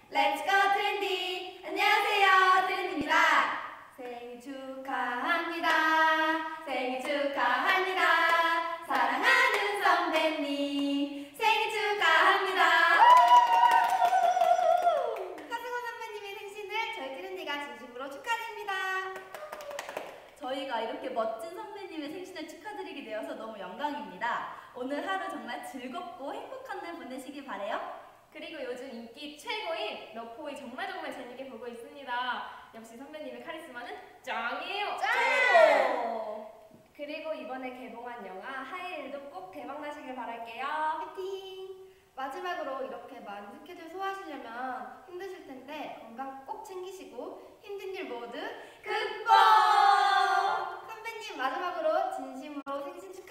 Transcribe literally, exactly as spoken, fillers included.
Let's go 트렌디! 안녕하세요, 트렌디입니다. 생일 축하합니다. 생일 축하합니다. 사랑하는 선배님, 생일 축하합니다. 하승우 선배님의 생신을 저희 트렌디가 진심으로 축하드립니다. 저희가 이렇게 멋진 선배님의 생신을 축하드리게 되어서 너무 영광입니다. 오늘 하루 정말 즐겁고 행복한 날 보내시길 바래요. 그리고 요즘 인기 최고인 러프호이 정말 정말 재밌게 보고 있습니다. 역시 선배님의 카리스마는 짱이에요. 짱이에요. 그리고 이번에 개봉한 영화 하이힐도 꼭 대박 나시길 바랄게요. 화이팅! 마지막으로 이렇게 많은 스케줄 소화하시려면 힘드실 텐데 건강 꼭 챙기시고 힘든 일 모두 극복! 선배님 마지막으로 진심으로 생신 축하